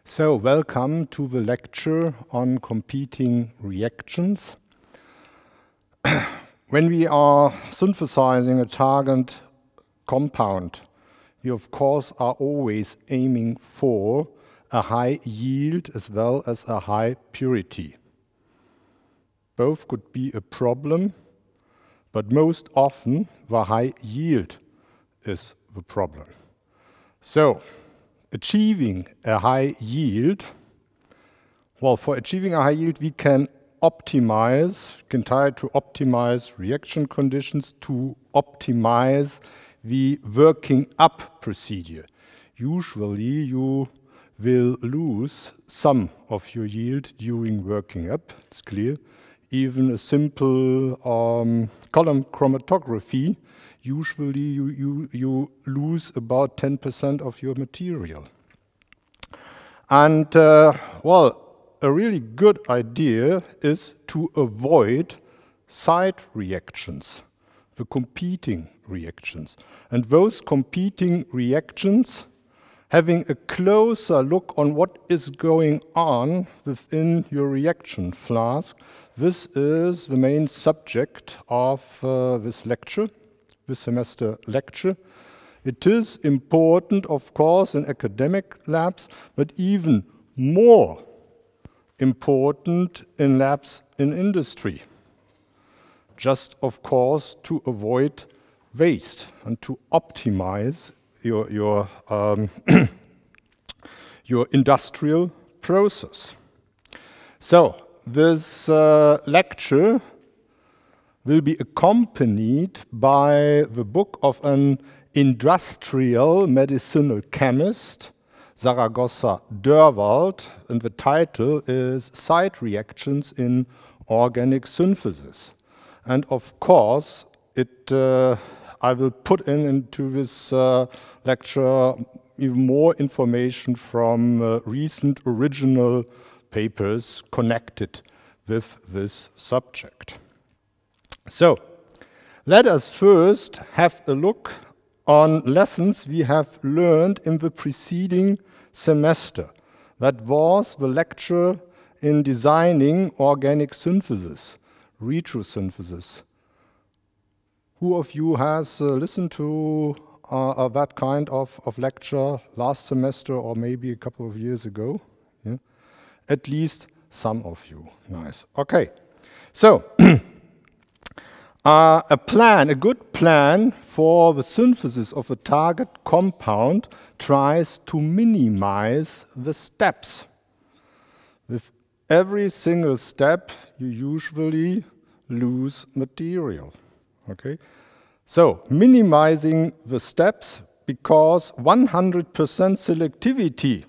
So, welcome to the lecture on competing reactions. When we are synthesizing a target compound, we of course are always aiming for a high yield as well as a high purity. Both could be a problem, but most often the high yield is the problem. So, achieving a high yield, well, for achieving a high yield, we can try to optimize reaction conditions to optimize the working up procedure. Usually, you will lose some of your yield during working up, it's clear. Even a simple column chromatography, usually you lose about 10% of your material. And, well, a really good idea is to avoid side reactions, the competing reactions. And those competing reactions, having a closer look on what is going on within your reaction flask, this is the main subject of this lecture, this semester lecture. It is important, of course, in academic labs, but even more important in labs in industry. Just, of course, to avoid waste and to optimize your industrial process. So, this lecture will be accompanied by the book of an industrial medicinal chemist, Zaragoza Dörwald, and the title is Side Reactions in Organic Synthesis. And of course, I will put into this lecture even more information from recent original papers connected with this subject. So, let us first have a look on lessons we have learned in the preceding semester. That was the lecture in designing organic synthesis, retrosynthesis. Who of you has listened to that kind of lecture last semester or maybe a couple of years ago? Yeah? At least some of you. Nice. Okay. So, a good plan for the synthesis of a target compound tries to minimize the steps. With every single step, you usually lose material. Okay? So, minimizing the steps because 100% selectivity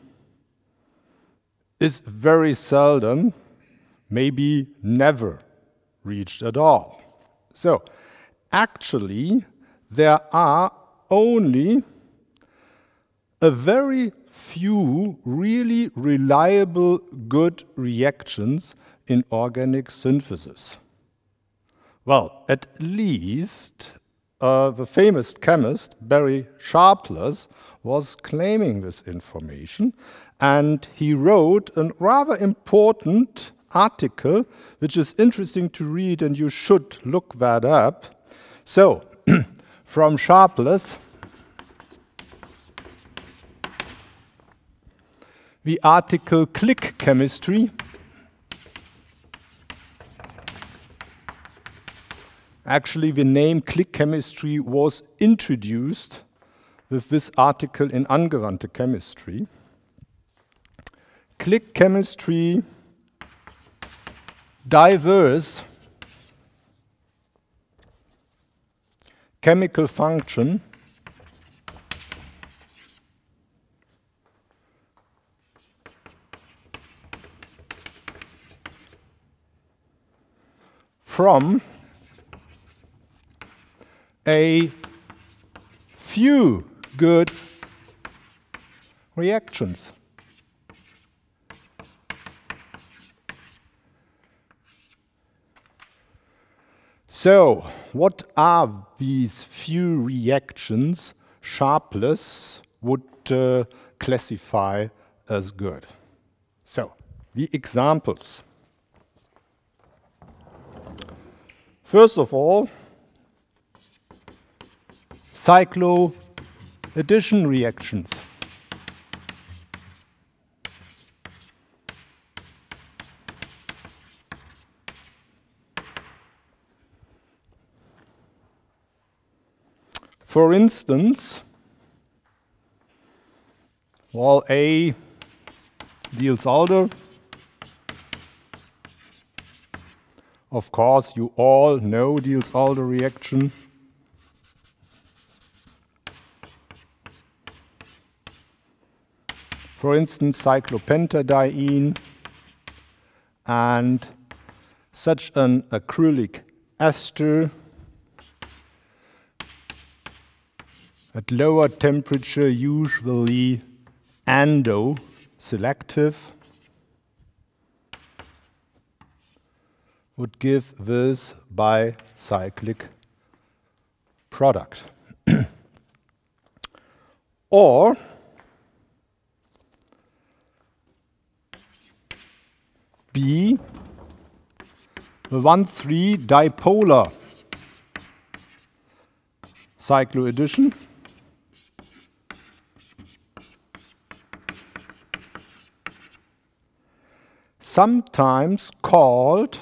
is very seldom, maybe never reached at all. So, actually, there are only a very few really reliable good reactions in organic synthesis. Well, at least the famous chemist Barry Sharpless was claiming this information, and he wrote a rather important article, which is interesting to read, and you should look that up. So, from Sharpless, the article Click Chemistry. Actually, the name Click Chemistry was introduced with this article in Angewandte Chemistry. Click Chemistry, diverse chemical function from a few good reactions. So, what are these few reactions Sharpless would classify as good? So, the examples. First of all, cycloaddition reactions. For instance, while A Diels-Alder, of course you all know Diels-Alder reaction. For instance, cyclopentadiene and such an acrylic ester at lower temperature, usually endo-selective, would give this bicyclic product. Or B, the 1,3 dipolar cycloaddition. Sometimes called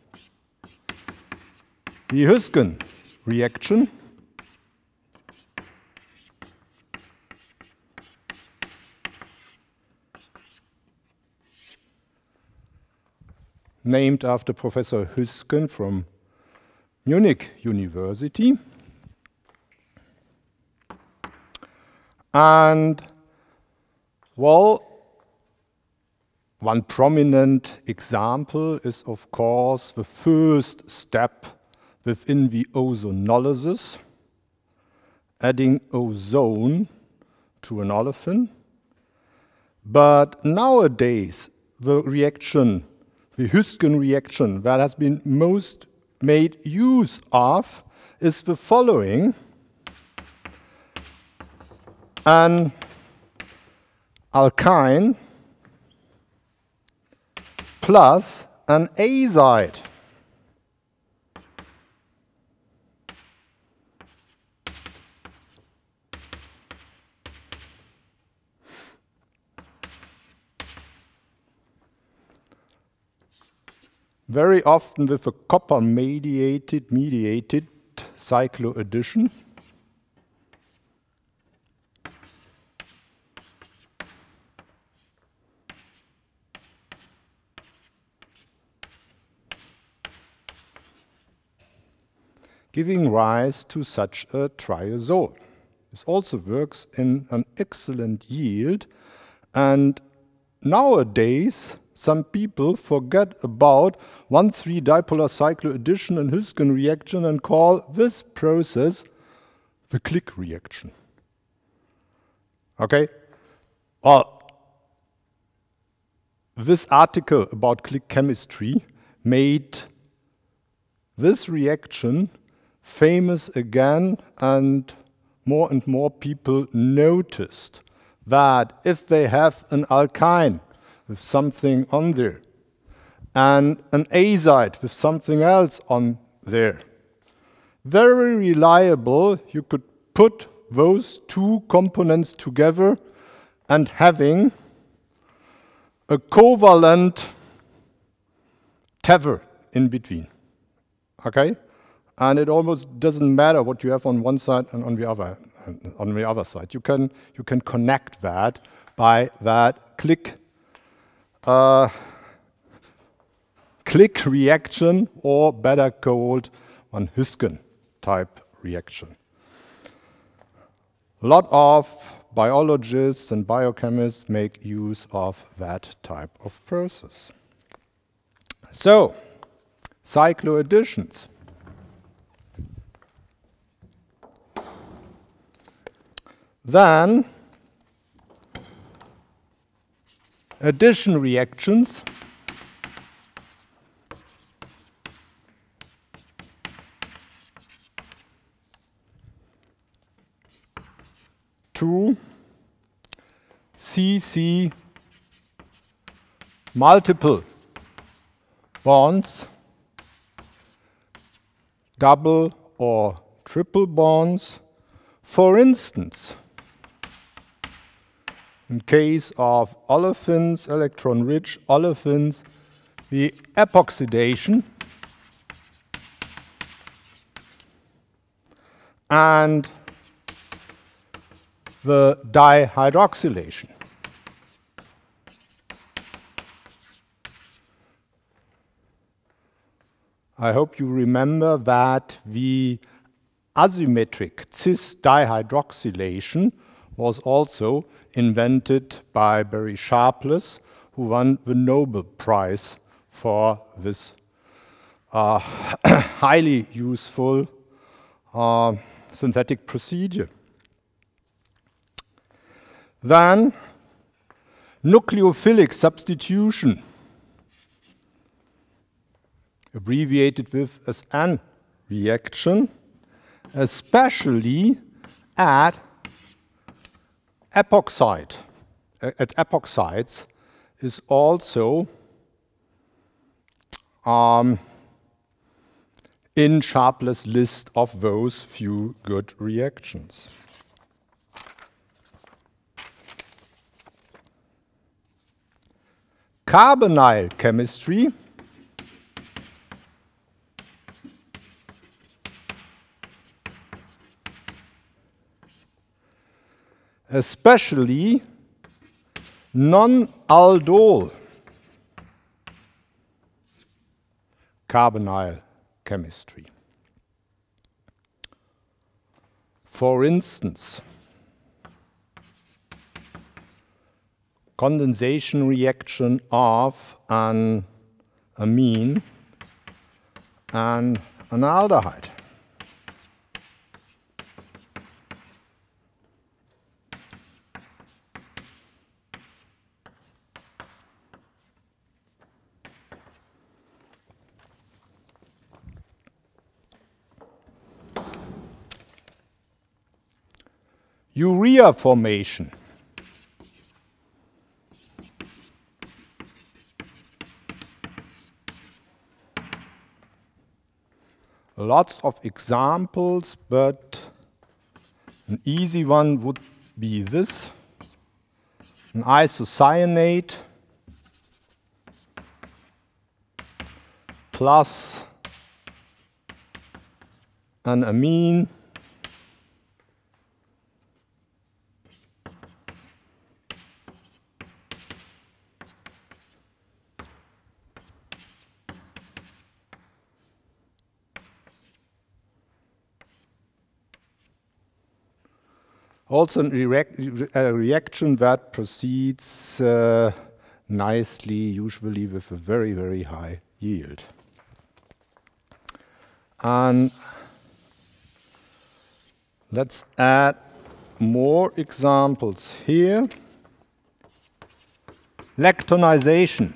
the Huisken reaction. Named after Professor Huisken from Munich University. And, well, one prominent example is, of course, the first step within the ozonolysis, adding ozone to an olefin. But nowadays, the reaction, the Huisken reaction that has been most made use of is the following. An alkyne plus an azide. Very often with a copper-mediated cycloaddition. Giving rise to such a triazole. This also works in an excellent yield, and nowadays some people forget about 1,3 dipolar cycloaddition and Huisken reaction and call this process the click reaction. Okay? Well, this article about click chemistry made this reaction famous again, and more people noticed that if they have an alkyne with something on there and an azide with something else on there, very reliable, you could put those two components together and having a covalent tether in between. Okay? And it almost doesn't matter what you have on one side and on the other side. You can connect that by that click reaction, or better called an Huisken type reaction. A lot of biologists and biochemists make use of that type of process. So, cycloadditions. Then, addition reactions. To CC multiple bonds, double or triple bonds. For instance, in case of olefins, electron-rich olefins, the epoxidation and the dihydroxylation. I hope you remember that the asymmetric cis dihydroxylation was also invented by Barry Sharpless, who won the Nobel Prize for this highly useful synthetic procedure. Then, nucleophilic substitution, abbreviated with as N reaction, especially at epoxides, is also in Sharpless' list of those few good reactions. Carbonyl chemistry especially non-aldol carbonyl chemistry. For instance, condensation reaction of an amine and an aldehyde. Urea formation. Lots of examples, but an easy one would be this. An isocyanate plus an amine also a reaction that proceeds nicely, usually with a very, very high yield. And let's add more examples here. Lactonization.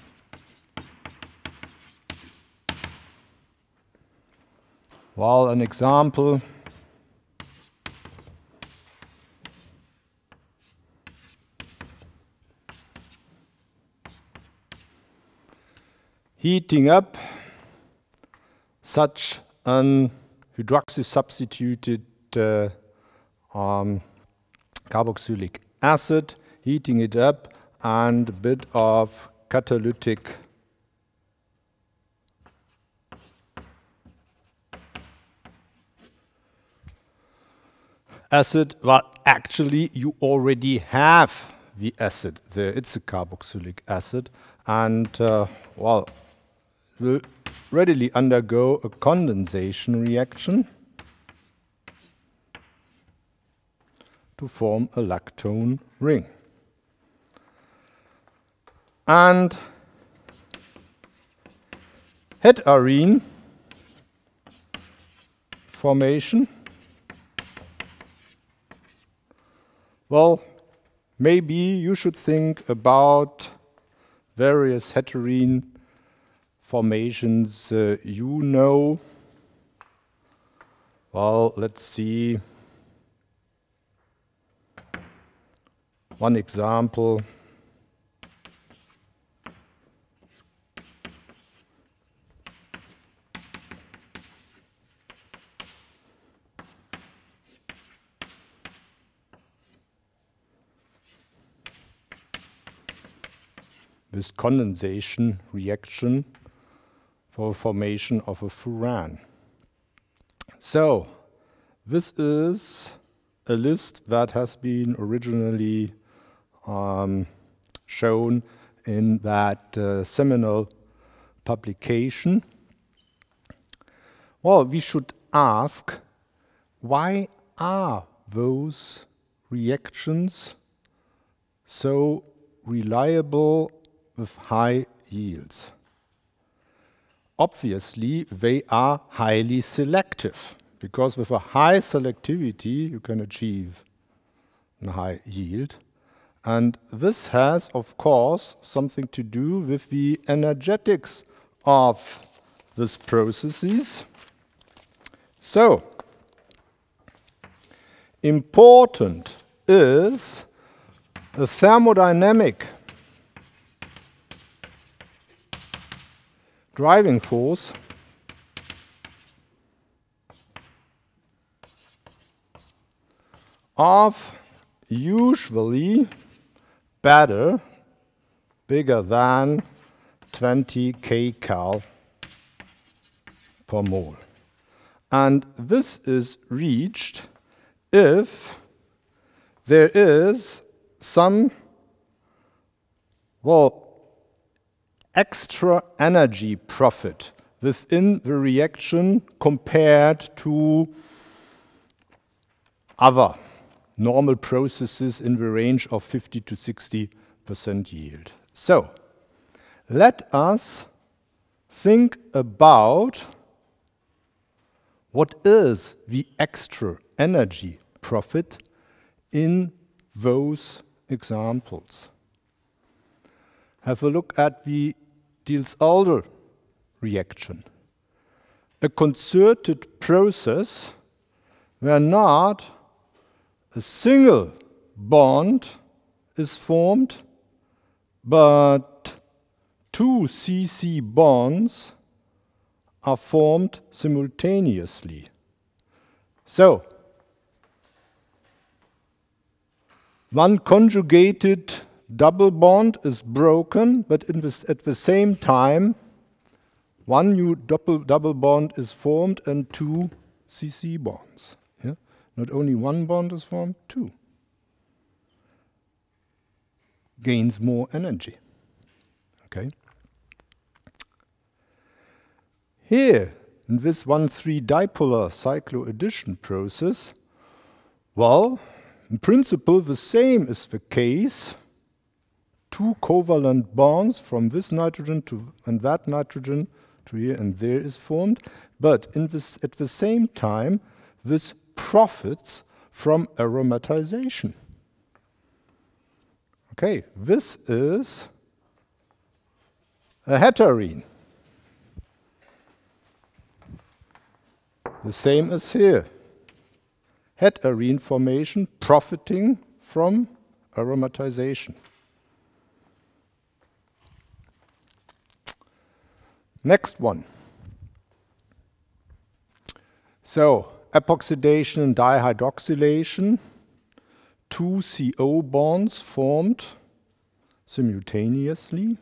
Well, an example. Heating up such an hydroxy-substituted carboxylic acid, heating it up, and a bit of catalytic acid. Well, actually, you already have the acid there. It's a carboxylic acid, and well, will readily undergo a condensation reaction to form a lactone ring. And heterine formation. Well, maybe you should think about various heterine formations you know. Well, let's see. One example. this condensation reaction for formation of a furan. So this is a list that has been originally shown in that seminal publication. Well, we should ask, why are those reactions so reliable with high yields? Obviously, they are highly selective, because with a high selectivity, you can achieve a high yield. And this has, of course, something to do with the energetics of these processes. So, important is the thermodynamic driving force of usually bigger than 20 kcal per mole. And this is reached if there is some, extra energy profit within the reaction compared to other normal processes in the range of 50 to 60% yield. So, let us think about what is the extra energy profit in those examples. Have a look at the Diels-Alder reaction. A concerted process where not a single bond is formed, but two C-C bonds are formed simultaneously. So, one conjugated double bond is broken, but at the same time, one new double bond is formed and two C-C bonds. Yeah? Not only one bond is formed, two. Gains more energy. Okay. Here, in this 1,3 dipolar cycloaddition process, well, in principle, the same is the case. Two covalent bonds from this nitrogen to and that nitrogen to here and there is formed, but at the same time, this profits from aromatization. Okay, this is a heterene. The same as here. Heterene formation profiting from aromatization. Next one. So, epoxidation and dihydroxylation. Two CO bonds formed simultaneously.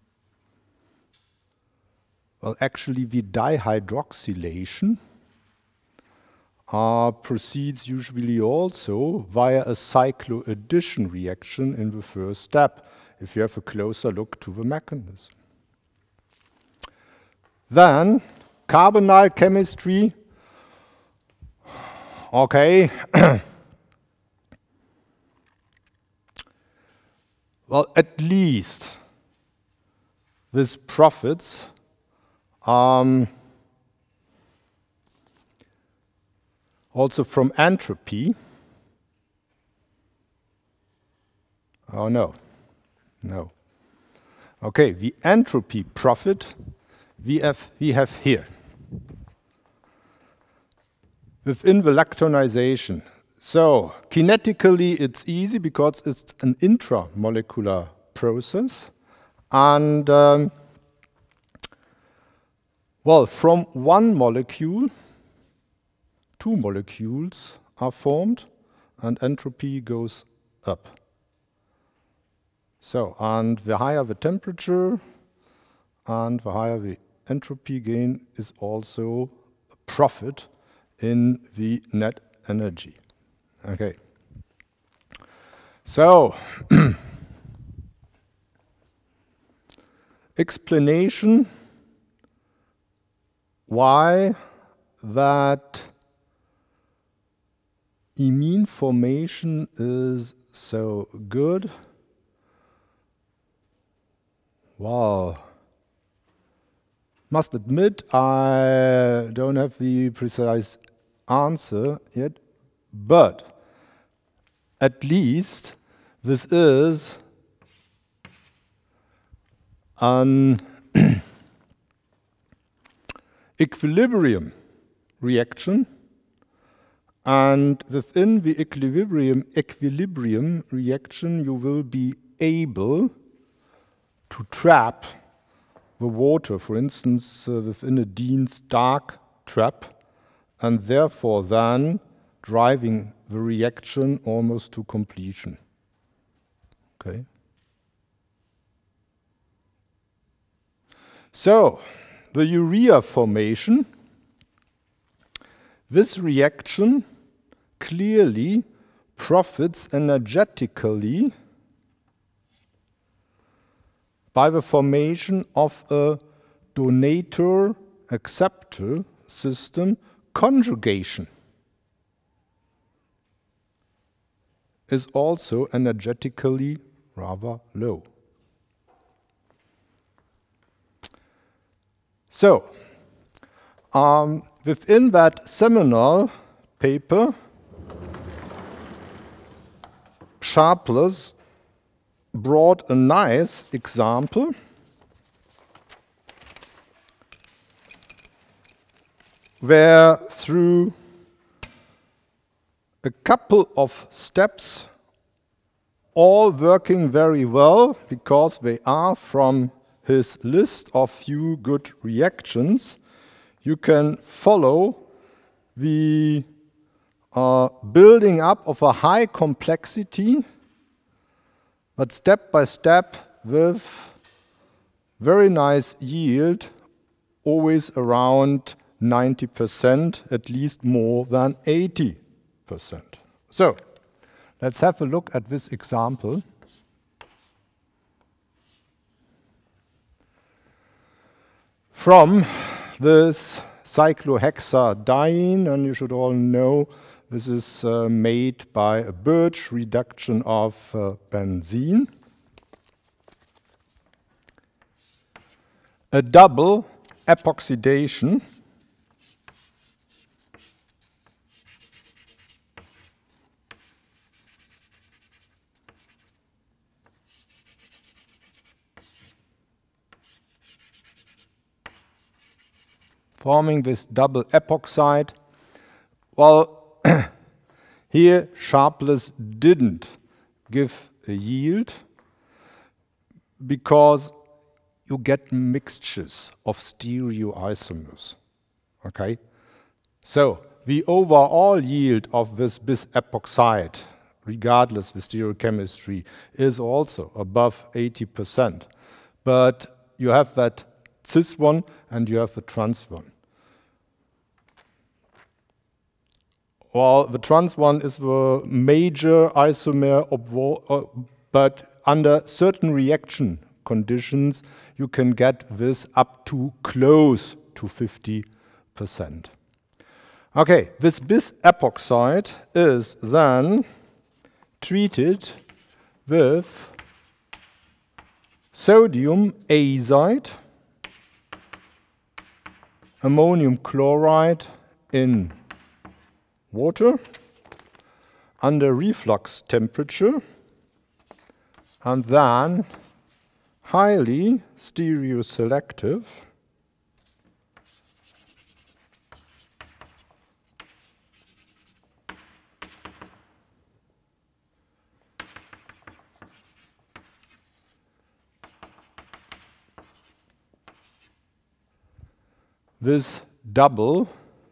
Well, actually, the dihydroxylation proceeds usually also via a cycloaddition reaction in the first step, if you have a closer look to the mechanism. Then, carbonyl chemistry. Okay. Well, at least this profits also from entropy. Oh, no. No. Okay, the entropy profit we have here. Within the lactonization. So, kinetically it's easy because it's an intramolecular process. And, well, from one molecule, two molecules are formed and entropy goes up. So, and the higher the temperature and the higher the entropy gain is also a profit in the net energy. Okay. So, explanation why that imine formation is so good. Wow. Must admit, I don't have the precise answer yet, but at least this is an equilibrium reaction, and within the equilibrium reaction you will be able to trap the water, for instance, within a Dean's dark trap, and therefore then driving the reaction almost to completion. Okay. So, the urea formation, this reaction clearly profits energetically by the formation of a donator-acceptor system. Conjugation is also energetically rather low. So, within that seminal paper, Sharpless brought a nice example where through a couple of steps, all working very well because they are from his list of few good reactions, you can follow the building up of a high complexity, but step by step with very nice yield, always around 90%, at least more than 80%. So, let's have a look at this example. From this cyclohexadiene, and you should all know this is made by a Birch reduction of benzene. A double epoxidation forming this double epoxide. Well, here Sharpless didn't give a yield because you get mixtures of stereoisomers. Okay? So the overall yield of this bis epoxide, regardless of the stereochemistry, is also above 80%. But you have that cis one and you have the trans one. Well, the trans one is the major isomer, but under certain reaction conditions, you can get this up to close to 50%. Okay, this bis epoxide is then treated with sodium azide, ammonium chloride in water under reflux temperature, and then highly stereoselective this double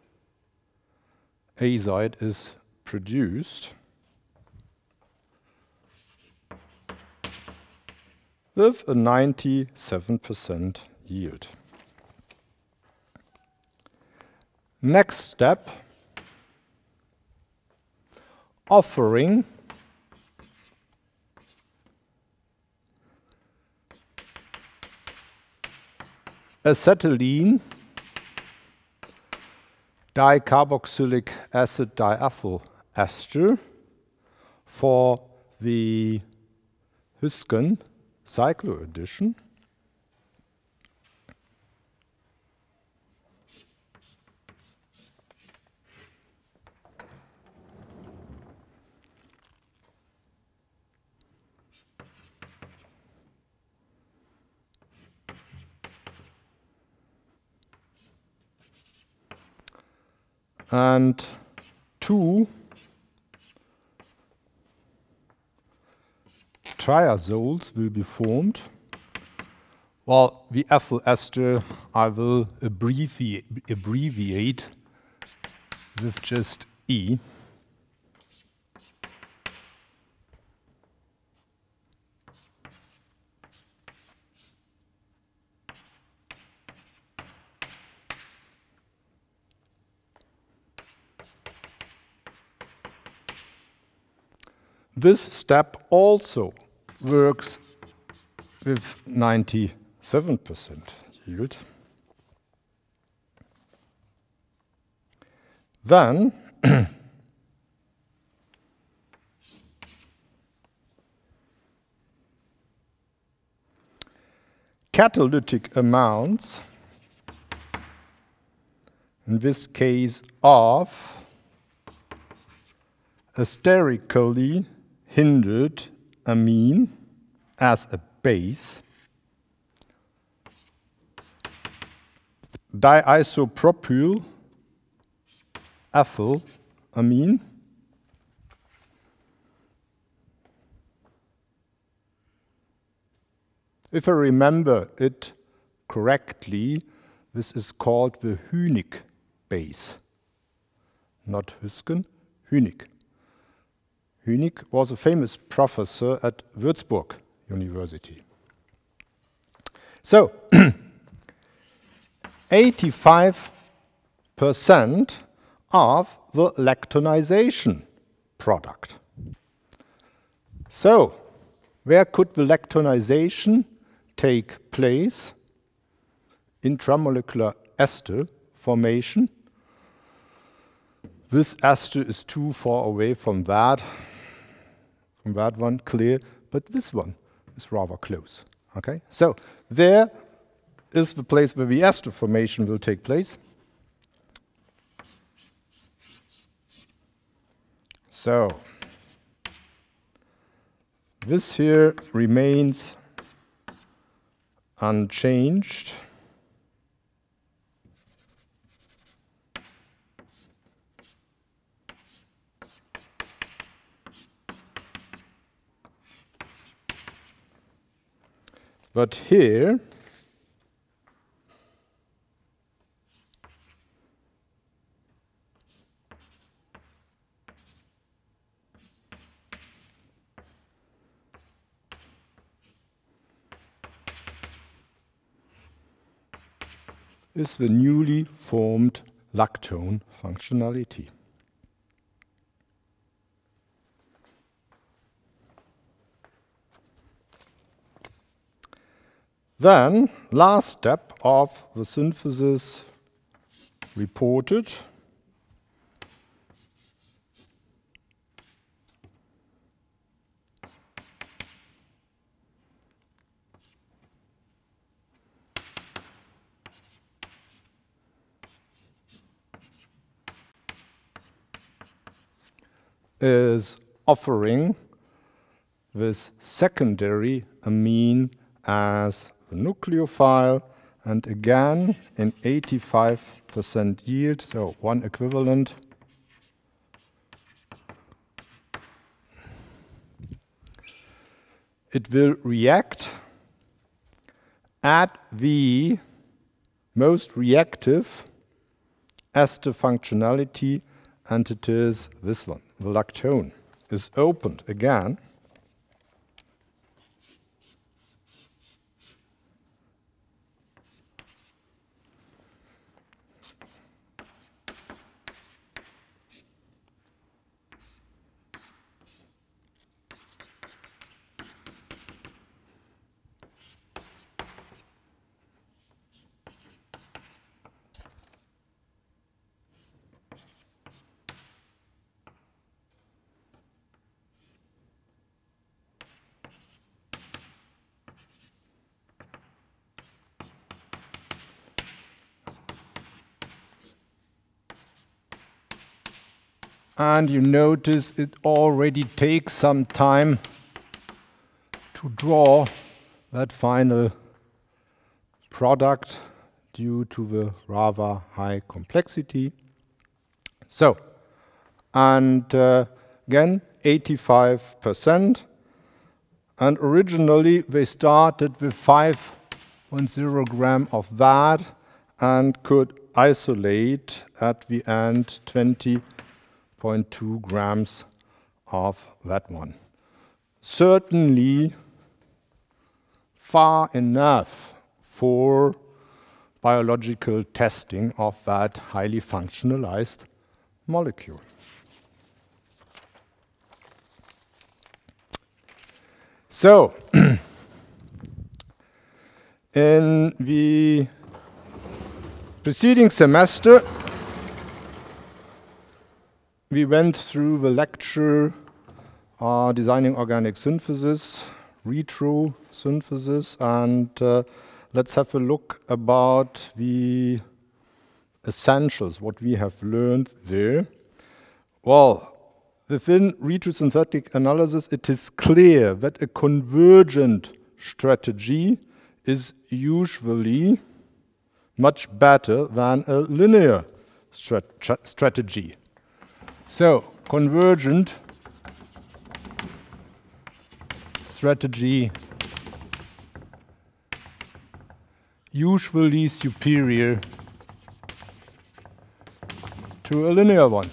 azide is produced. with a 97% yield. Next step, offering acetylene dicarboxylic acid diethyl ester for the Hüsken cycloaddition. And 2 triazoles will be formed. Well, the ethyl ester I will abbreviate with just E. This step also works with 97% yield. Then catalytic amounts, in this case of asterically hindered amine as a base, diisopropyl ethyl amine, if I remember it correctly, this is called the Hünig base, not Hüsken, Hünig. Hünig was a famous professor at Würzburg University. So, 85% of the lactonization product. So, where could the lactonization take place? Intramolecular ester formation. This ester is too far away from that one, clear, but this one is rather close. Okay, so there is the place where the ester formation will take place. So this here remains unchanged. But here, is the newly formed lactone functionality. Then, last step of the synthesis reported. Is offering this secondary amine as the nucleophile, and again in 85% yield, so one equivalent. It will react at the most reactive ester functionality, and it is this one. The lactone is opened again. And you notice it already takes some time to draw that final product due to the rather high complexity. So, and again, 85%. And originally, they started with 5.0 gram of that and could isolate at the end 20.2 grams of that one. Certainly far enough for biological testing of that highly functionalized molecule. So, in the preceding semester, we went through the lecture Designing Organic Synthesis, retro synthesis, and let's have a look about the essentials, what we have learned there. Well, within retrosynthetic analysis, it is clear that a convergent strategy is usually much better than a linear strategy. So, convergent strategy usually superior to a linear one.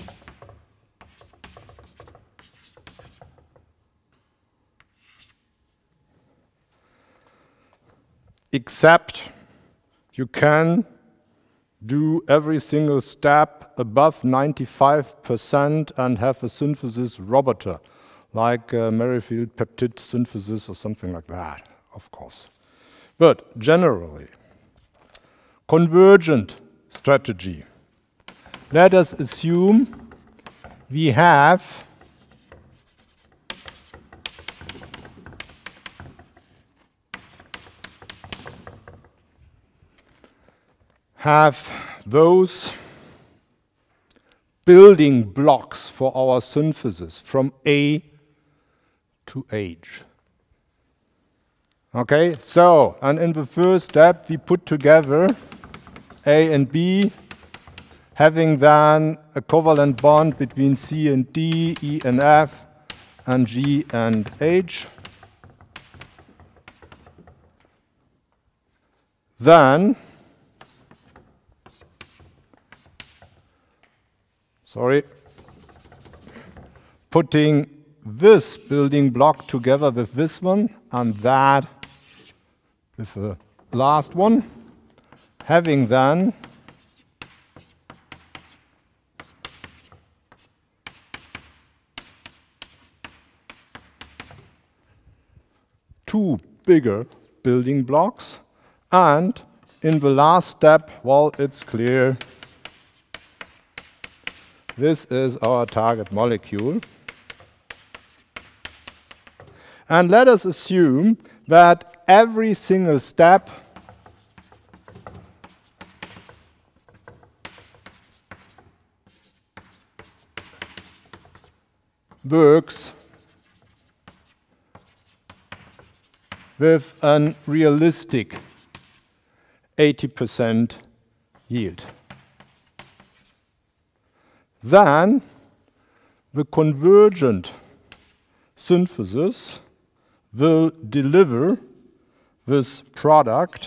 Except you can do every single step above 95% and have a synthesis roboter, like Merrifield peptide synthesis or something like that, of course. But generally, convergent strategy. Let us assume we have those building blocks for our synthesis from A to H. Okay, so, and in the first step, we put together A and B, having then a covalent bond between C and D, E and F, and G and H. Then, putting this building block together with this one, and that with the last one, having then two bigger building blocks, and in the last step, well, it's clear this is our target molecule. And let us assume that every single step works with a realistic 80% yield. Then the convergent synthesis will deliver this product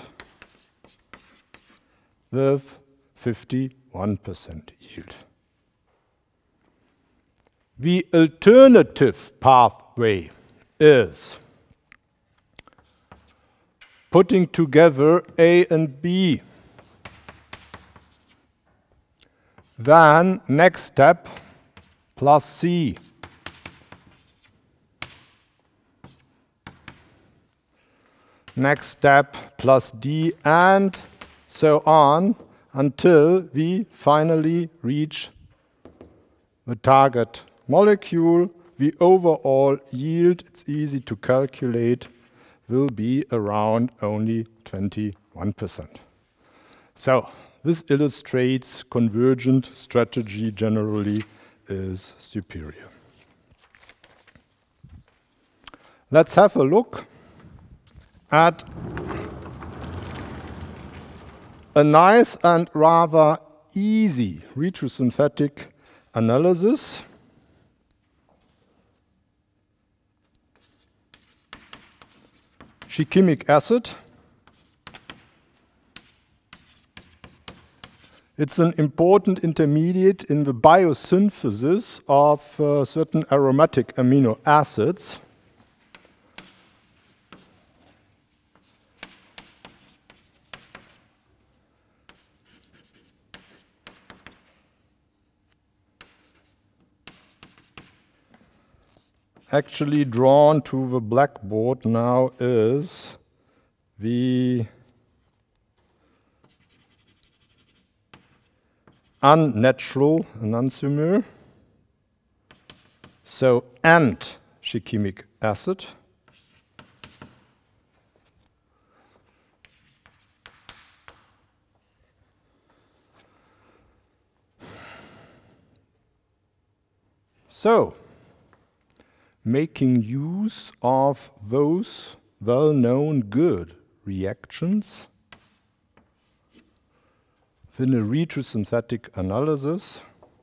with 51% yield. The alternative pathway is putting together A and B. Then, next step, plus C. Next step, plus D, and so on, until we finally reach the target molecule. The overall yield, it's easy to calculate, will be around only 21%. So, this illustrates convergent strategy generally is superior. Let's have a look at a nice and rather easy retrosynthetic analysis. Shikimic acid. It's an important intermediate in the biosynthesis of certain aromatic amino acids. Actually drawn to the blackboard now is the unnatural enantiomer, so and-shikimic acid. So, making use of those well-known good reactions in a retrosynthetic analysis.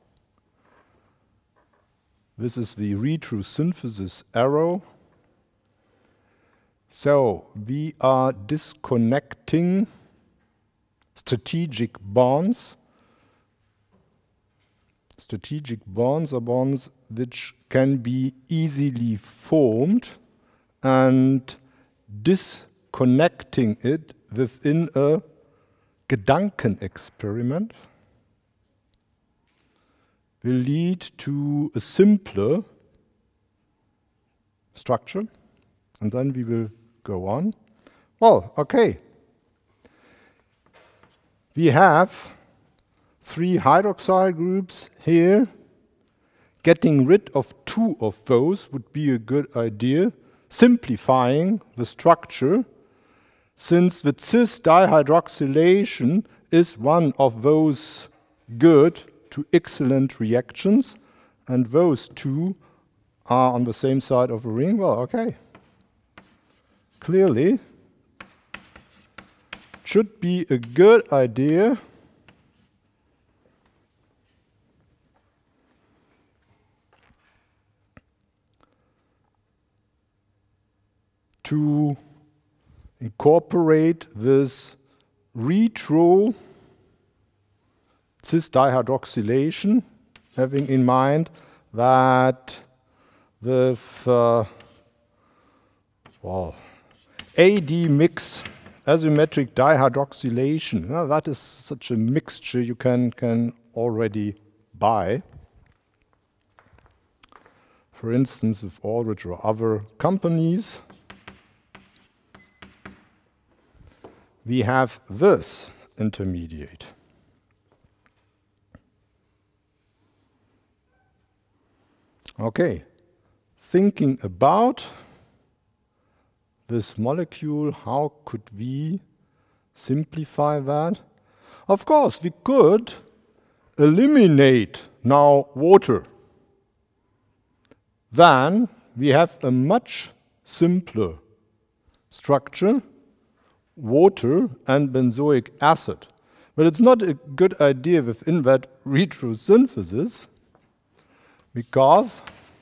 This is the retrosynthesis arrow. So we are disconnecting strategic bonds. Strategic bonds are bonds which can be easily formed, and disconnecting it within a Gedankenexperiment will lead to a simpler structure, and then we will go on. Well, okay. We have 3 hydroxyl groups here. Getting rid of 2 of those would be a good idea, simplifying the structure, since the cis dihydroxylation is one of those good to excellent reactions, and those 2 are on the same side of the ring. Well, okay. Clearly, should be a good idea to incorporate this retro cis dihydroxylation, having in mind that with AD mix asymmetric dihydroxylation, that is such a mixture you can already buy. For instance, with Aldrich or other companies. We have this intermediate. Okay, thinking about this molecule, how could we simplify that? Of course, we could eliminate now water. Then we have a much simpler structure, water and benzoic acid. But it's not a good idea within that retrosynthesis, because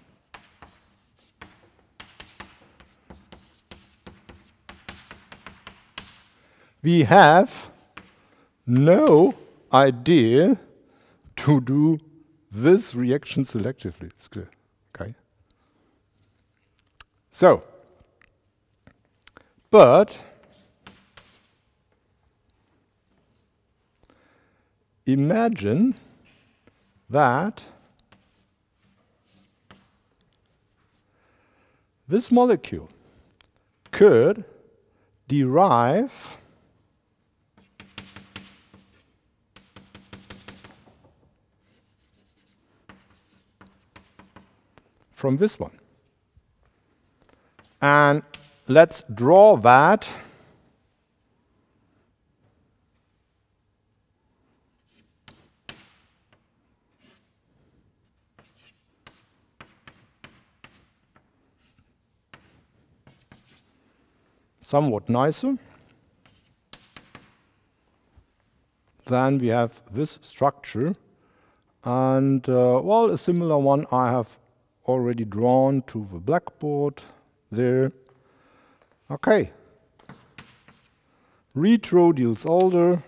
we have no idea to do this reaction selectively. It's clear, okay? So, but imagine that this molecule could derive from this one. And let's draw that somewhat nicer. Then we have this structure, and well, a similar one I have already drawn to the blackboard there. Okay. Retro Diels-Alder.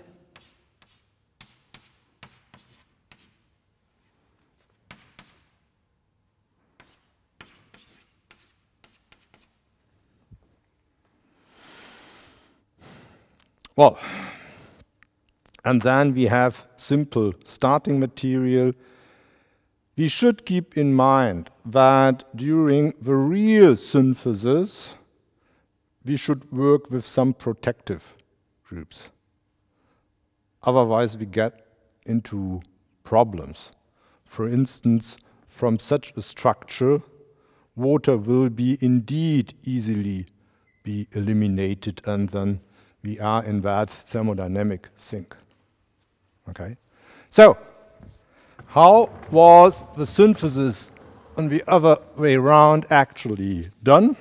Well, and then we have simple starting material. We should keep in mind that during the real synthesis, we should work with some protective groups. Otherwise, we get into problems. For instance, from such a structure, water will be indeed easily be eliminated, and then we are in that thermodynamic sink. Okay? So, how was the synthesis on the other way around actually done?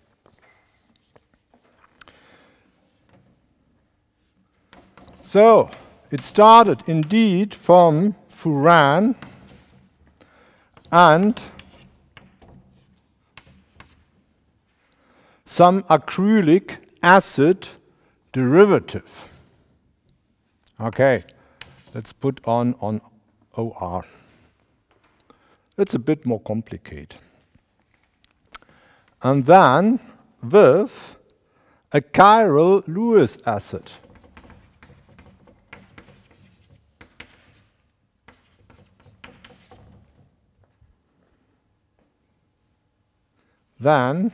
So, it started indeed from furan and some acrylic acid derivative. Okay, let's put on OR. It's a bit more complicated. And then with a chiral Lewis acid. Then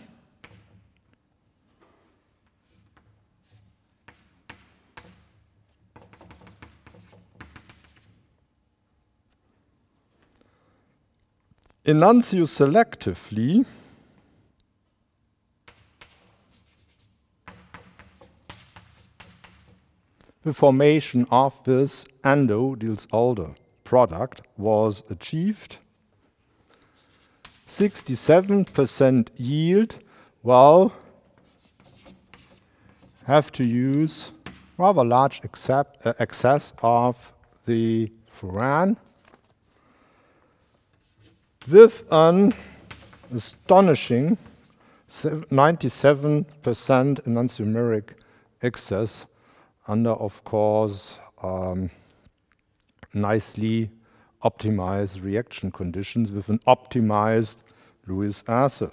enantioselectively selectively the formation of this endo-Diels-Alder product was achieved. 67% yield, well, have to use rather large excess of the furan with an astonishing 97% enantiomeric excess under, of course, nicely optimized reaction conditions with an optimized Lewis acid.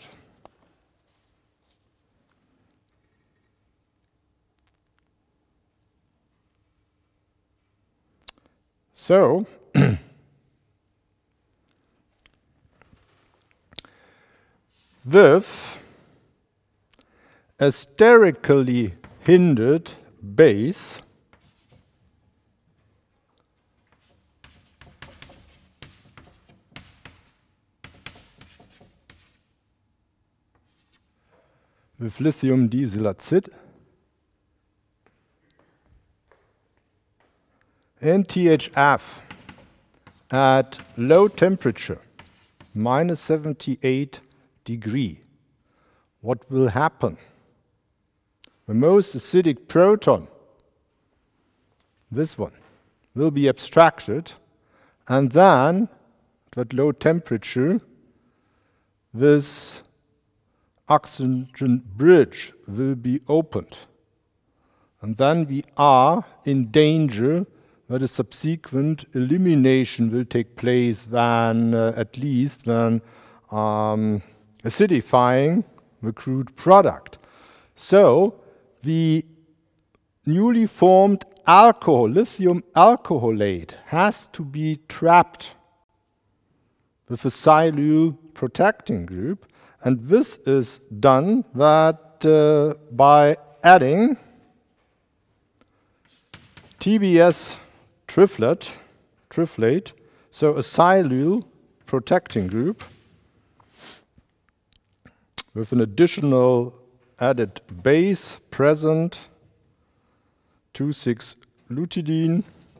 So, with a sterically hindered base, with lithium disilazid and THF at low temperature, minus 78 degree, what will happen? The most acidic proton, this one, will be abstracted, and then at low temperature, this oxygen bridge will be opened. And then we are in danger that a subsequent elimination will take place when, at least when acidifying the crude product. So the newly formed alcohol, lithium alcoholate, has to be trapped with a silyl protecting group, and this is done that by adding TBS triflate, so a silyl protecting group with an additional added base present, 2,6-lutidine,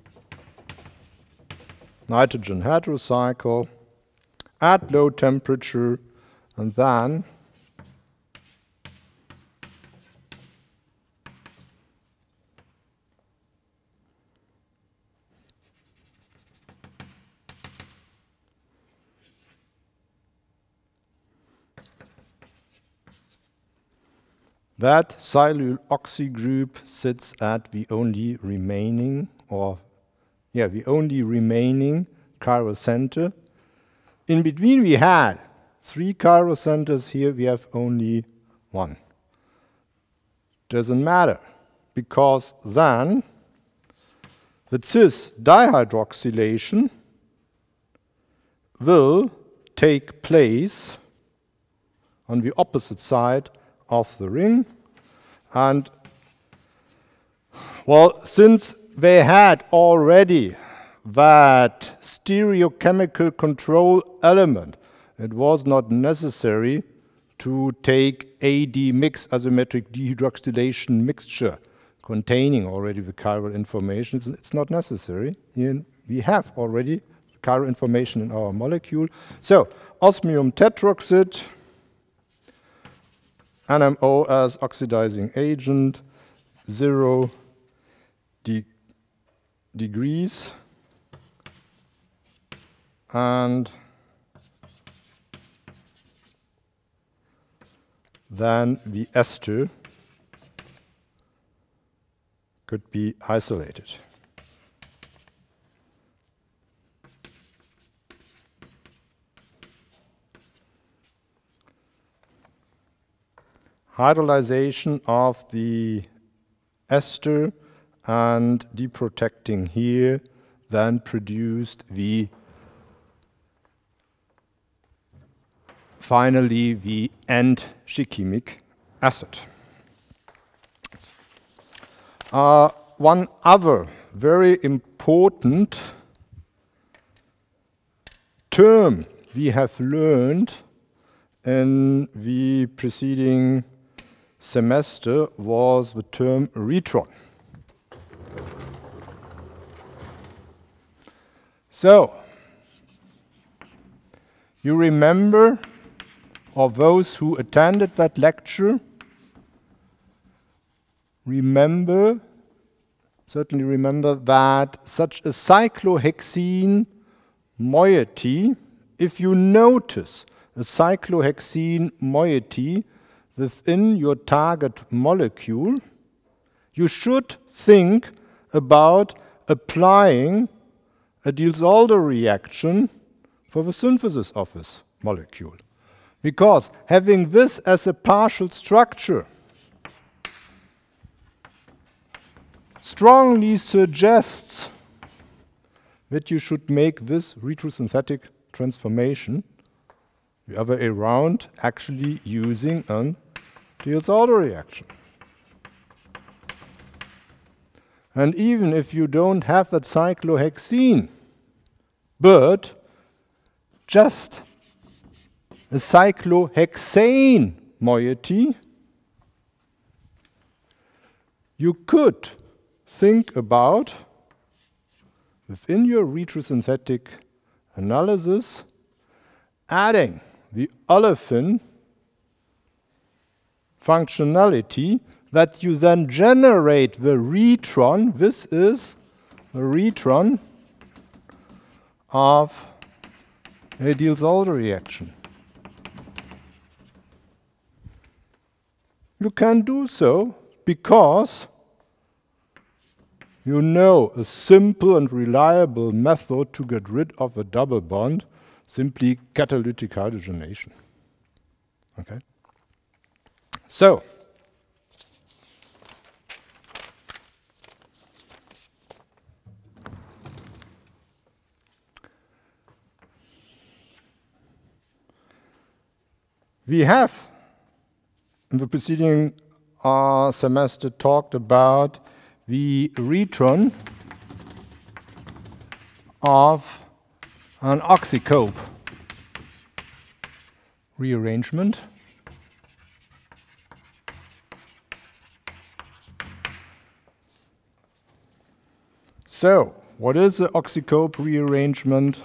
nitrogen heterocycle at low temperature, and then that silyl oxy group sits at the only remaining, the only remaining chiral center. In between we had 3 chiral centers, here we have only 1. Doesn't matter, because then the cis dihydroxylation will take place on the opposite side of the ring. And, well, since they had already that stereochemical control element, it was not necessary to take AD mix, asymmetric dehydroxylation mixture, containing already the chiral information. It's not necessary. Here we have already chiral information in our molecule. So, osmium tetroxide, NMO as oxidizing agent, 0 degrees, and then the ester could be isolated. Hydrolyzation of the ester and deprotecting here then produced finally the end shikimic acid. One other very important term we have learned in the preceding semester was the term retron. So, you remember, or those who attended that lecture, certainly remember that such a cyclohexene moiety, if you notice a cyclohexene moiety within your target molecule, you should think about applying a Diels-Alder reaction for the synthesis of this molecule. Because having this as a partial structure strongly suggests that you should make this retrosynthetic transformation the other way around, actually using a Diels-Alder reaction. And even if you don't have that cyclohexene, but just a cyclohexane moiety, you could think about, within your retrosynthetic analysis, adding the olefin functionality that you then generate the retron. This is the retron of a Diels-Alder reaction. You can do so because you know a simple and reliable method to get rid of a double bond, simply catalytic hydrogenation. Okay? So, we have, in the preceding semester, talked about the retron of an oxycope rearrangement. So, what is the oxycope rearrangement?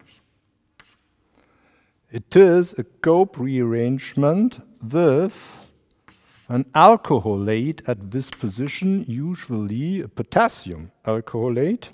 It is a cope rearrangement with an alcoholate at this position, usually a potassium alcoholate,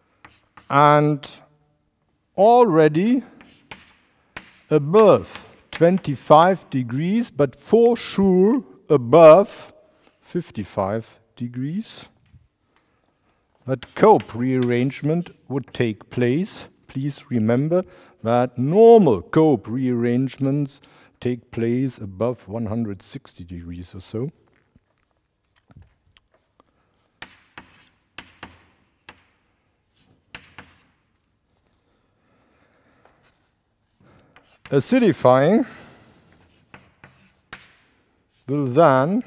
and already above 25 degrees, but for sure above 55 degrees. That Cope rearrangement would take place. Please remember that normal Cope rearrangements take place above 160 degrees or so. Acidifying will then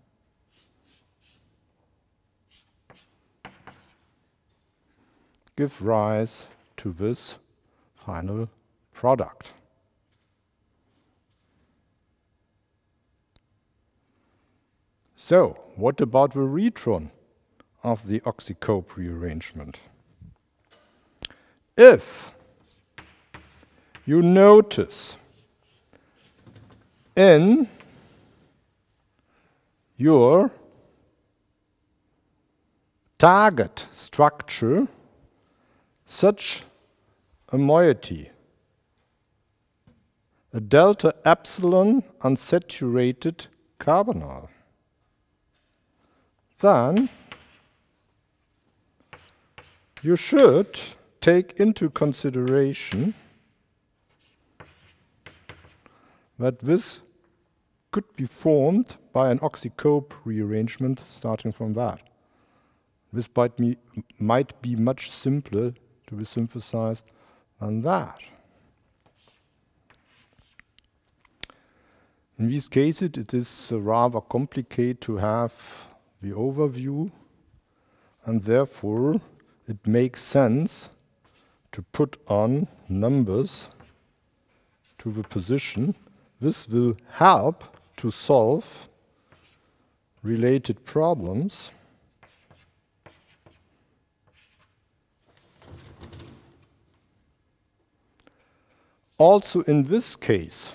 give rise to this final product. So, what about the retron of the oxy-cope rearrangement? If you notice in your target structure such a moiety, a delta epsilon unsaturated carbonyl, then you should take into consideration that this could be formed by an oxy-cope rearrangement starting from that. This might be much simpler to be synthesized than that. In these cases, it is rather complicated to have the overview, and therefore it makes sense to put on numbers to the position. This will help to solve related problems. Also in this case,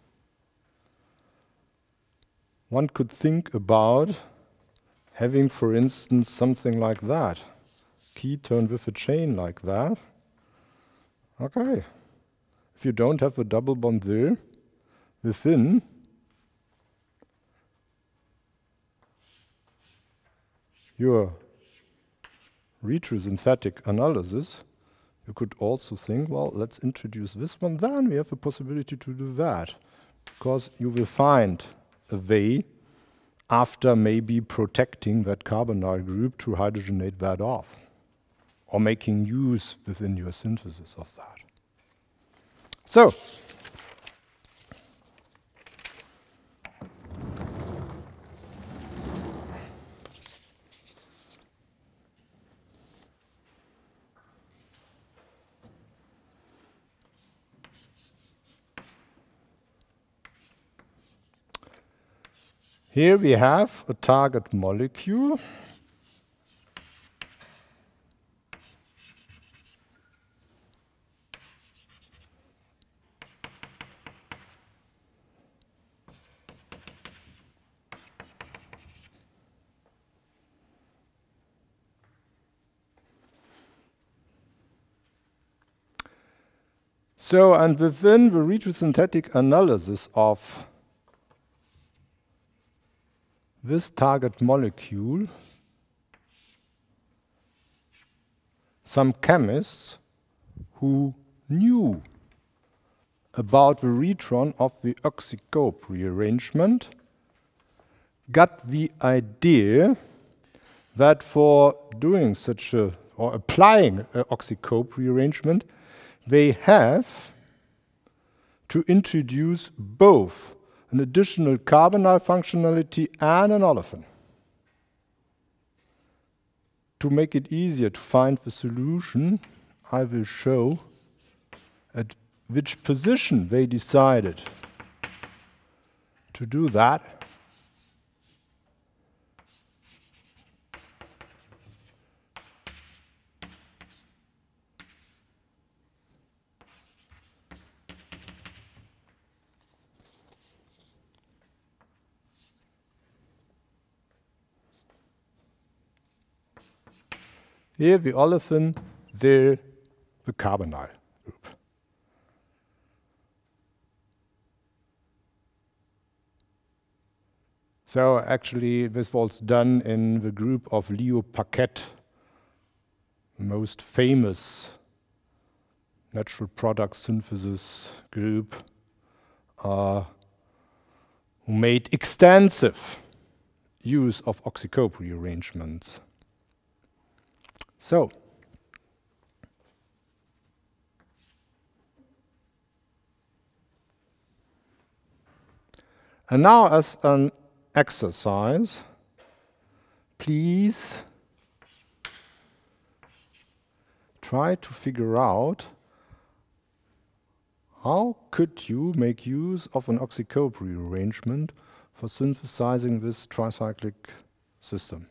one could think about having, for instance, something like that. Ketone with a chain like that. Okay. If you don't have a double bond there, within your retrosynthetic analysis, you could also think, well, let's introduce this one. Then we have the possibility to do that, because you will find a way after maybe protecting that carbonyl group to hydrogenate that off, or making use within your synthesis of that. So, here we have a target molecule. So, and within the retrosynthetic analysis of this target molecule, some chemists who knew about the retron of the oxy-cope rearrangement got the idea that for doing such a, or applying an oxy-cope rearrangement, they have to introduce both an additional carbonyl functionality and an olefin to make it easier to find the solution. I will show at which position they decided to do that. Here the olefin, there the carbonyl group. So actually this was done in the group of Leo Paquette, most famous natural product synthesis group, who made extensive use of Oxy-Cope rearrangements. So, and now as an exercise, please try to figure out how could you make use of an Oxy-Cope rearrangement for synthesizing this tricyclic system.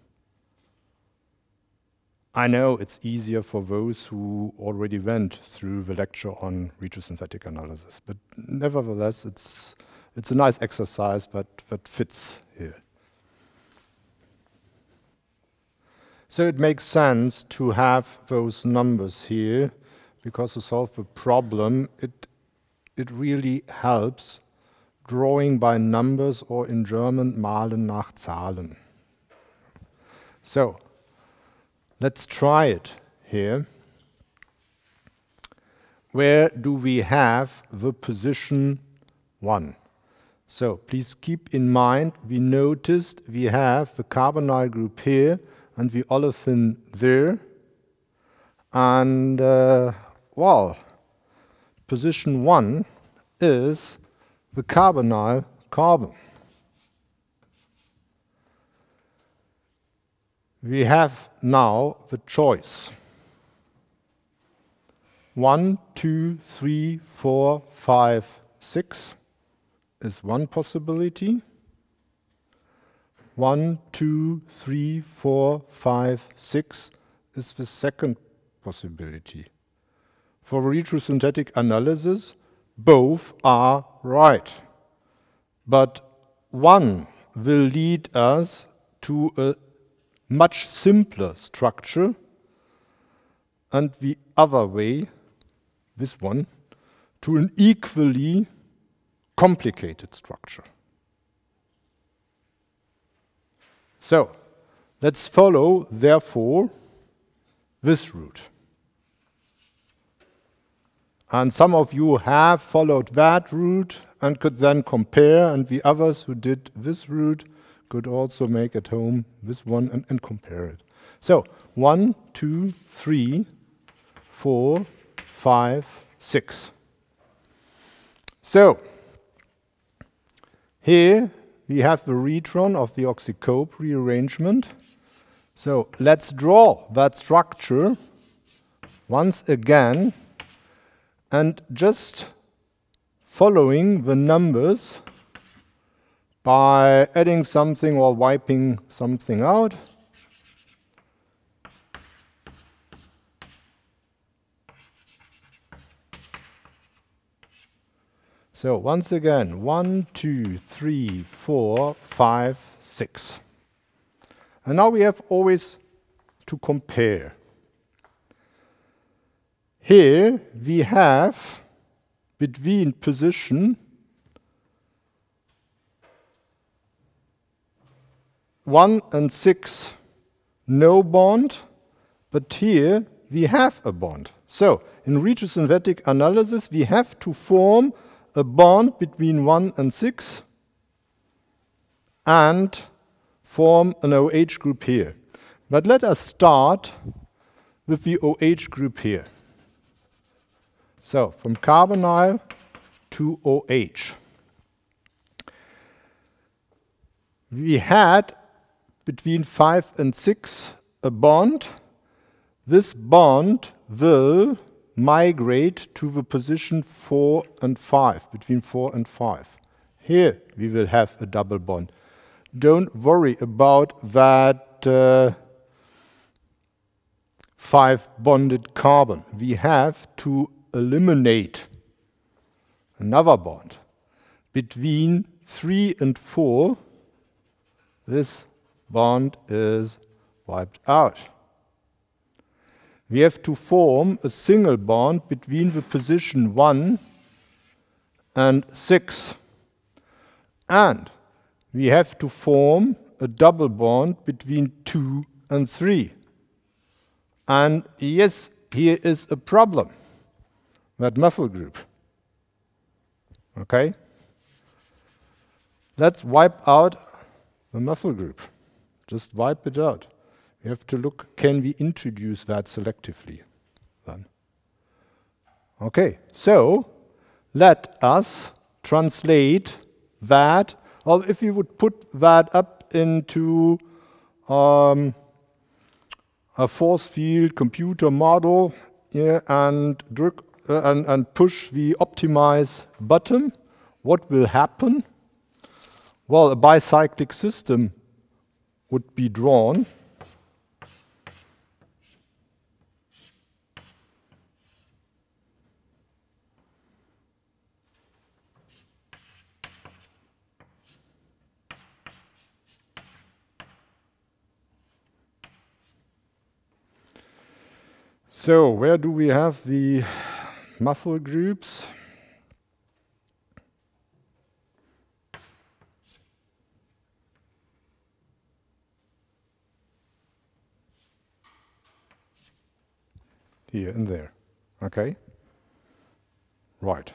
I know it's easier for those who already went through the lecture on retrosynthetic analysis, but nevertheless, it's a nice exercise that fits here. So it makes sense to have those numbers here, because to solve the problem, it really helps drawing by numbers, or in German, malen nach Zahlen. So, let's try it here. Where do we have the position 1? So please keep in mind, we noticed we have the carbonyl group here and the olefin there. And, well, position 1 is the carbonyl carbon. We have now the choice. 1, 2, 3, 4, 5, 6 is one possibility. 1, 2, 3, 4, 5, 6 is the second possibility. For retrosynthetic analysis, both are right. But one will lead us to a much simpler structure, and the other way, this one, to an equally complicated structure. So, let's follow, therefore, this route. And some of you have followed that route and could then compare, and the others who did this route could also make at home this one and compare it. So 1, 2, 3, 4, 5, 6. So here we have the retron of the Oxy-Cope rearrangement. So let's draw that structure once again, and just following the numbers by adding something or wiping something out. So once again, 1, 2, 3, 4, 5, 6. And now we have always to compare. Here we have between position 1 and 6 no bond, but here we have a bond. So in retrosynthetic analysis we have to form a bond between 1 and 6 and form an OH group here. But let us start with the OH group here. So from carbonyl to OH. We had between 5 and 6 a bond. This bond will migrate to the position 4 and 5, between 4 and 5. Here we will have a double bond. Don't worry about that 5 bonded carbon. We have to eliminate another bond. Between 3 and 4, this bond is wiped out. We have to form a single bond between the position 1 and 6. And we have to form a double bond between 2 and 3. And yes, here is a problem, that methyl group. Okay? Let's wipe out the methyl group. Just wipe it out. We have to look, can we introduce that selectively then? Okay, so let us translate that, or if you would put that up into a force field computer model, yeah, and push the optimize button, what will happen? Well, a bicyclic system would be drawn. So where do we have the methyl groups? Here and there. Okay? Right.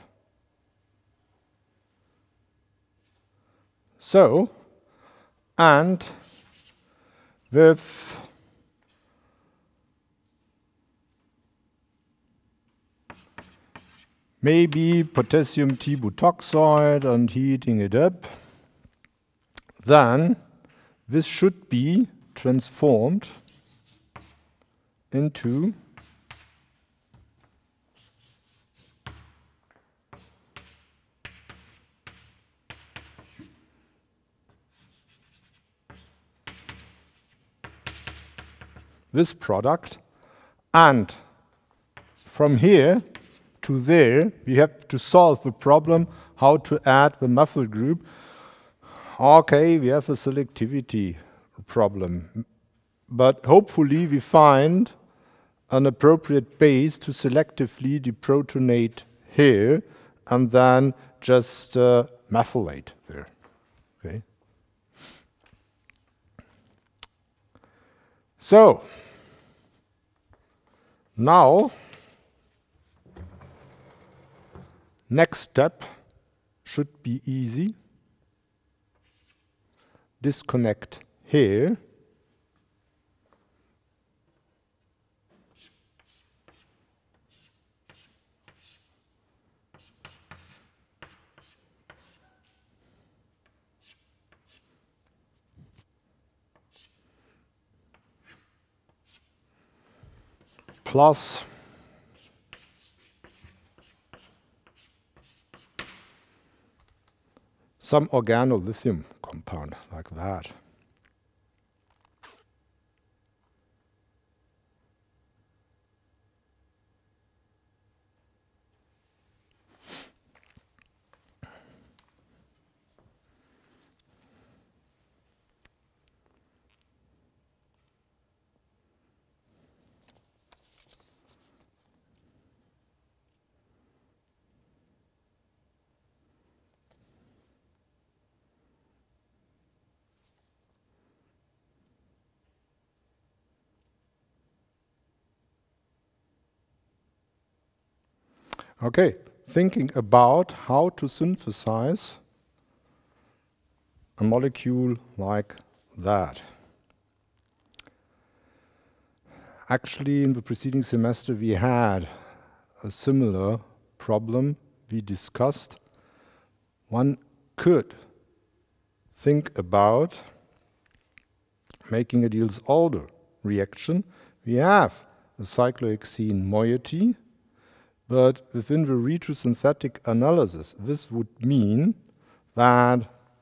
So, and with maybe potassium T-butoxide and heating it up, then this should be transformed into this product, and from here to there we have to solve the problem how to add the methyl group. Okay, we have a selectivity problem, but hopefully we find an appropriate base to selectively deprotonate here and then just methylate there. Okay. So now next step should be easy. Disconnect here. Plus some organolithium compound like that. Okay, thinking about how to synthesize a molecule like that. Actually, in the preceding semester, we had a similar problem we discussed. One could think about making a Diels-Alder reaction. We have a cyclohexene moiety, but within the retrosynthetic analysis, this would mean that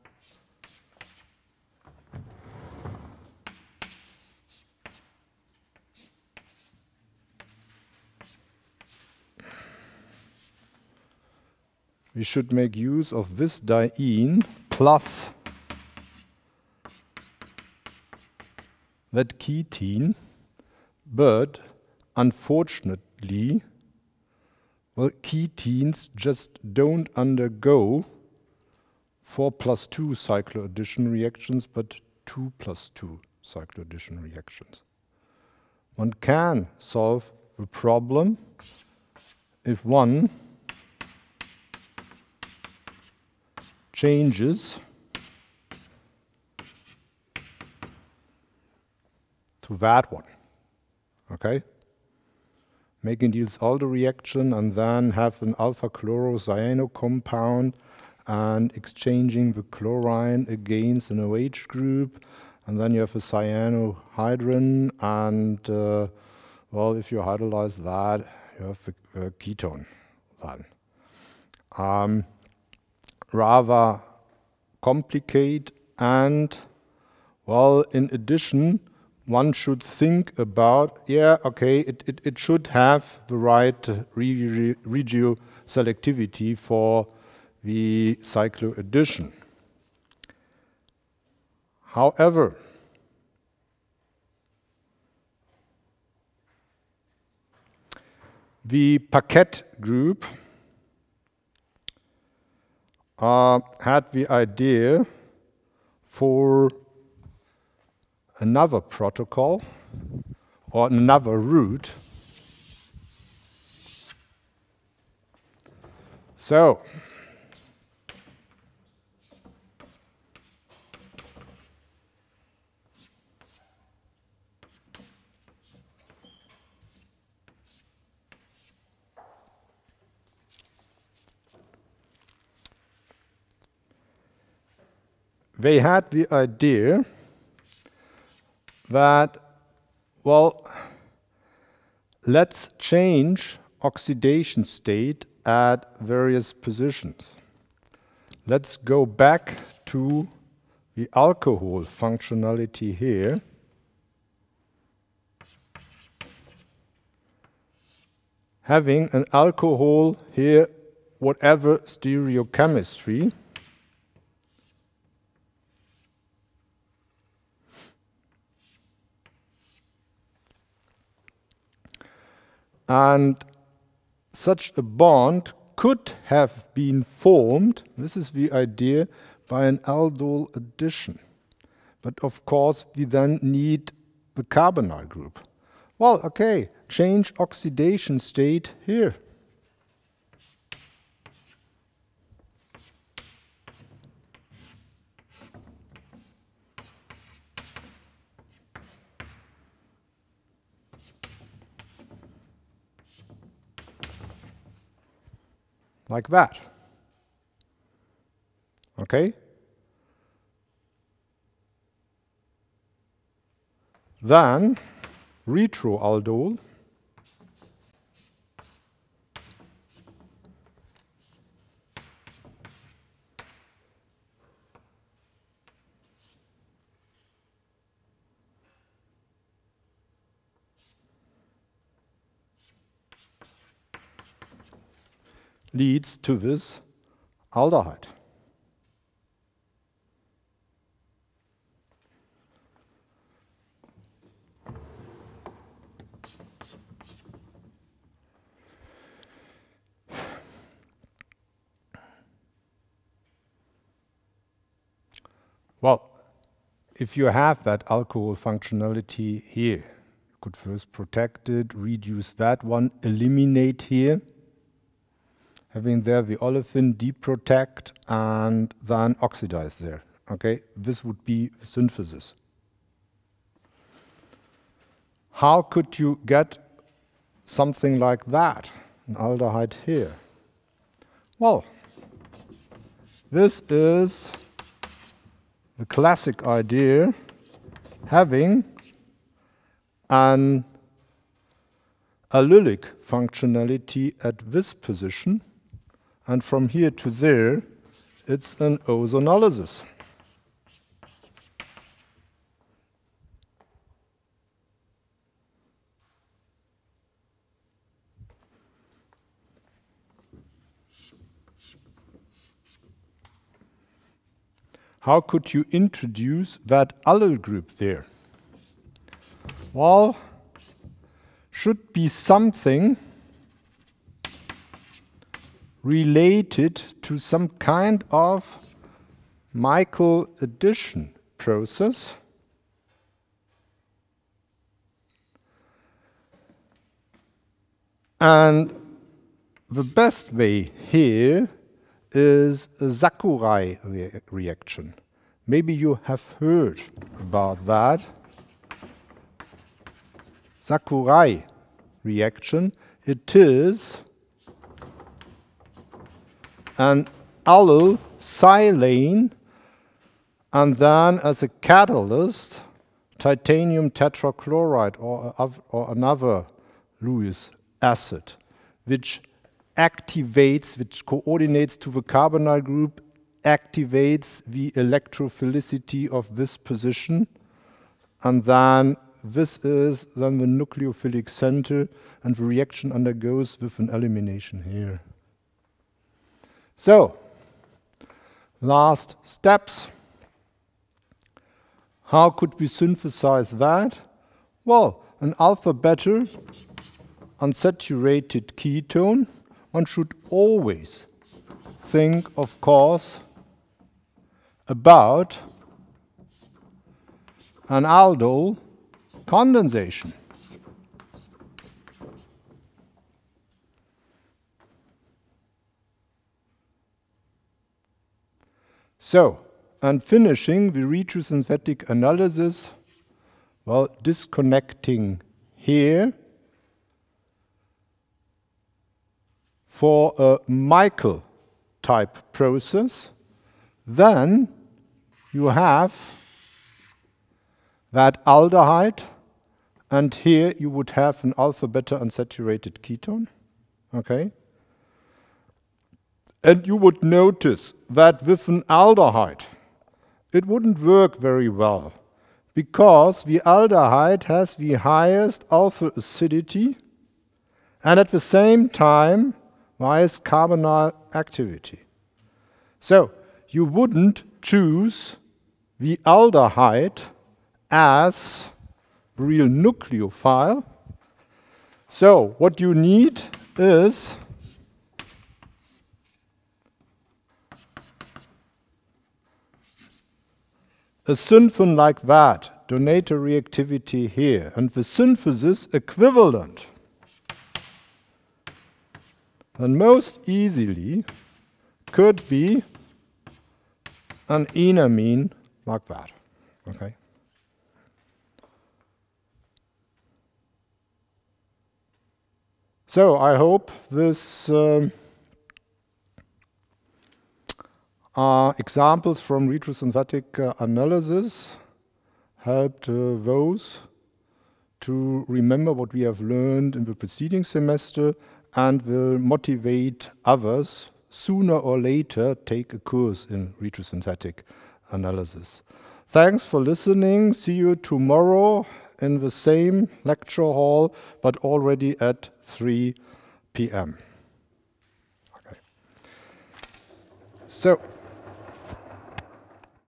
we should make use of this diene plus that ketene, but unfortunately, well, ketenes just don't undergo 4+2 cycloaddition reactions, but 2+2 cycloaddition reactions. One can solve the problem if one changes to that one, okay? Making Diels-Alder reaction and then have an alpha-chlorocyano compound and exchanging the chlorine against an OH group, and then you have a cyanohydrin, and well, if you hydrolyze that, you have a ketone then. Rather complicated, and well, in addition, one should think about, yeah, okay, it should have the right regioselectivity for the cycloaddition. However, the Paquette group had the idea for another protocol or another route. So, they had the idea that, well, let's change oxidation state at various positions. Let's go back to the alcohol functionality here. Having an alcohol here, whatever stereochemistry, and such a bond could have been formed, this is the idea, by an aldol addition. But of course, we then need the carbonyl group. Well, okay, change oxidation state here. Like that. Okay? Then retroaldol leads to this aldehyde. Well, if you have that alcohol functionality here, you could first protect it, reduce that one, eliminate here, having there the olefin deprotect and then oxidize there. Okay, this would be synthesis. How could you get something like that, an aldehyde here? Well, this is the classic idea, having an allylic functionality at this position, and from here to there, it's an ozonolysis. How could you introduce that allyl group there? Well, should be something related to some kind of Michael addition process. And the best way here is a Sakurai reaction. Maybe you have heard about that. Sakurai reaction, it is an allyl silane and then as a catalyst titanium tetrachloride or another Lewis acid, which activates, which coordinates to the carbonyl group, activates the electrophilicity of this position, and then this is then the nucleophilic center, and the reaction undergoes with an elimination here. So, last steps. How could we synthesize that? Well, an alpha-beta unsaturated ketone, one should always think, of course, about an aldol condensation. So, and finishing the retrosynthetic analysis, well, disconnecting here for a Michael type process, then you have that aldehyde, and here you would have an alpha-beta unsaturated ketone, okay? And you would notice that with an aldehyde, it wouldn't work very well, because the aldehyde has the highest alpha acidity, and at the same time, highest carbonyl activity. So, you wouldn't choose the aldehyde as real nucleophile. So, what you need is a synthon like that, donator reactivity here, and the synthesis equivalent. And most easily could be an enamine like that, okay? So I hope this are examples from retrosynthetic analysis helped those to remember what we have learned in the preceding semester and will motivate others sooner or later take a course in retrosynthetic analysis. Thanks for listening. See you tomorrow in the same lecture hall, but already at 3 p.m. Okay. So.